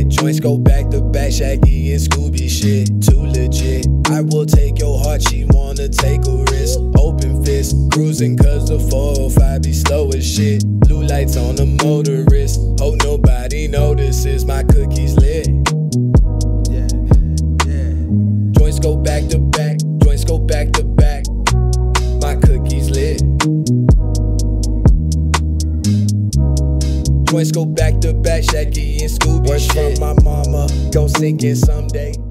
Joints go back to back, Shaggy and Scooby shit. Too legit. I will take your heart, she wanna take a risk. Open fist, cruising cause the 405 be slow as shit. Blue lights on the motorist. Hope nobody notices my cookies lit. Joints go back to back, joints go back to back. My cookies lit. Joints go back to back, Shaggy and Scooby shit. Words from my mama, gon' sink in someday.